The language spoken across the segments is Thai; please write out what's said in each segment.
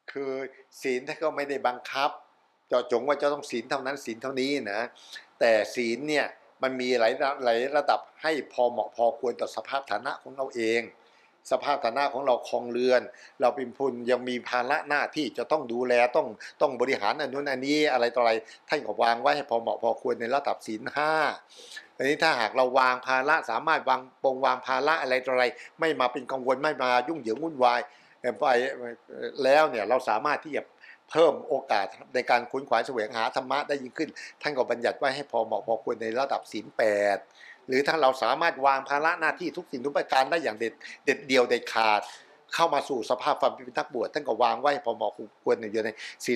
คือศีลท่านก็ไม่ได้บังคับเจาะจงว่าจะต้องศีลเท่านั้นศีลเท่านี้นะแต่ศีลเนี่ยมันมีหลายระดับให้พอเหมาะพอควรต่อสภาพฐานะของเราเองสภาพฐานะของเราครองเรือนเราเป็นผู้ยังมีภาระหน้าที่จะต้องดูแลต้องบริหารอันนู้นอันนี้อะไรต่ออะไรท่านก็วางไว้ให้พอเหมาะพอควรในระดับศีลห้าอันนี้ถ้าหากเราวางภาระสามารถวางภาระอะไรต่ออะไรไม่มาเป็นกังวลไม่มายุ่งเหยิงวุ่นวายไปแล้วเนี่ยเราสามารถที่จะเพิ่มโอกาสในการค้นคว้าแสวงหาธรรมะได้ยิ่งขึ้นท่านก็บัญญัติไว้ให้พอเหมาะพอควรในระดับศีลแปดหรือถ้าเราสามารถวางภาระหน้าที่ทุกสิ่งทุกประการได้อย่างเด็ดเดียวเด็ดขาดเข้ามาสู่สภาพความเป็นนักบวชท่านก็วางไว้พอเหมาะควรอยู่ในศีล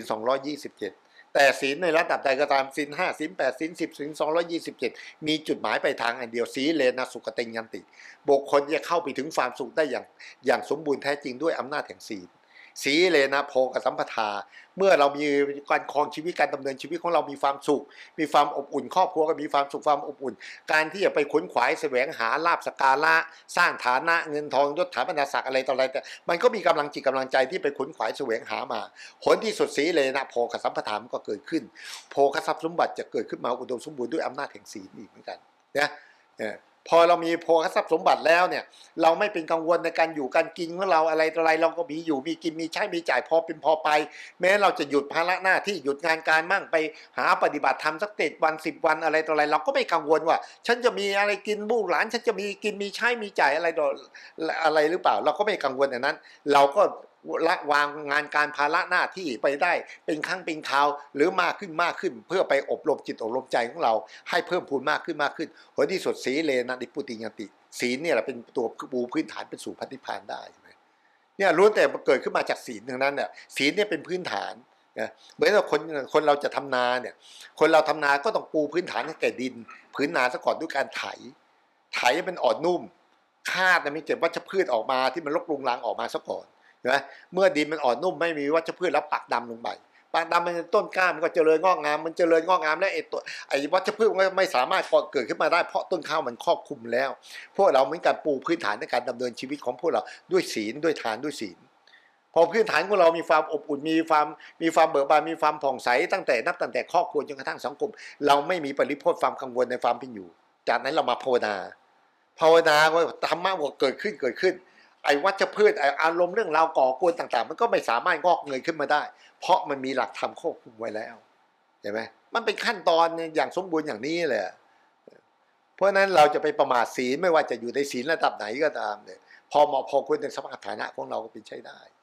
227แต่ศีลในระดับใดก็ตามศีล5ศีล8ศีล10ศีล227มีจุดหมายปลายทางอันเดียวสีเลนะสุขติยันติบุคคลจะเข้าไปถึงความสุขได้อย่างสมบูรณ์แท้จริงด้วยอำนาจแห่งศีลสีเลนะโภคสัมปทาเมื่อเรามีการครองชีวิตการดำเนินชีวิตของเรามีความสุขมีความอบอุ่นครอบครัวก็มีความสุขความอบอุ่นการที่จะไปขวนขวายแสวงหาลาภสการะสร้างฐานะเงินทองยศถาบรรดาศักดิ์อะไรต่ออะไรแต่มันก็มีกำลังจิตกำลังใจที่ไปขวนขวายแสวงหามาผลที่สุดสีเลนะโภคสัมปทานก็เกิดขึ้นโภคทรัพย์สมบัติจะเกิดขึ้นมาอุดมสมบูรณ์ด้วยอำนาจแห่งศีลอีกเหมือนกันนะพอเรามีโภคทรัพย์สมบัติแล้วเนี่ยเราไม่เป็นกังวลในการอยู่การกินของเราอะไรต่ออะไรเราก็มีอยู่มีกินมีใช้มีจ่ายพอเป็นพอไปแม้เราจะหยุดภาระหน้าที่หยุดงานการมั่งไปหาปฏิบัติธรรมสัก7 วัน10 วันอะไรต่ออะไรเราก็ไม่กังวลว่าฉันจะมีอะไรกินลูกหลานฉันจะมีกินมีใช้มีจ่ายอะไรหรือเปล่าเราก็ไม่กังวลอย่างนั้นเราก็ละวางงานการภาระหน้าที่ไปได้เป็นครั้งเป็นคราวหรือมากขึ้นเพื่อไปอบรมจิตอบรมใจของเราให้เพิ่มพูนมากขึ้นผลที่สุดสีเลนะนิพุติยันติศีลเนี่ยแหละเป็นตัวปูพื้นฐานเป็นสู่พันธิพพานได้ใช่ไหมเนี่ยรู้แต่เกิดขึ้นมาจากศีลทั้งนั้นเนี่ยศีลเนี่ยเป็นพื้นฐานนะเหมือนกับคนเราจะทำนาเนี่ยคนเราทำนาก็ต้องปูพื้นฐานให้แก่ดินพื้นนาซะก่อนด้วยการไถให้มันอ่อนนุ่มคาดนะไม่เก็บวัชพืชออกมาที่มันรกรุงรังออกมาซะก่อนนะเมื่อดินมันอ่อนนุ่มไม่มีวัชพืชแล้วปักดำลงไปปักดำมันต้นกล้ามันก็เจริญงอกงามมันเจริญงอกงามแล้วไอ้วัชพืชมันไม่สามารถเกิดขึ้นมาได้เพราะต้นข้าวมันครอบคลุมแล้วพวกเราเหมือนกันปูพื้นฐานในการดำเนินชีวิตของพวกเราด้วยศีลด้วยทานด้วยศีลพอพื้นฐานของเรามีความอบอุ่นมีความเบิกบานมีความผ่องใสตั้งแต่ครอบครัวจนกระทั่งสังคมเราไม่มีปริพจน์ความกังวลในความเป็นอยู่จากนั้นเรามาภาวนาว่าธรรมะเกิดขึ้นไอ้วัชพืชไอ้อารมณ์เรื่องราวก่อกวนต่างๆมันก็ไม่สามารถงอกเงยขึ้นมาได้เพราะมันมีหลักธรรมควบคุมไว้แล้วเห็นไหมมันเป็นขั้นตอนอย่างสมบูรณ์อย่างนี้เลยเพราะนั้นเราจะไปประมาทศีลไม่ว่าจะอยู่ในศีลระดับไหนก็ตามเนี่ยพอเหมาะพอควรในสภาพฐานะของเราก็เป็นใช้ได้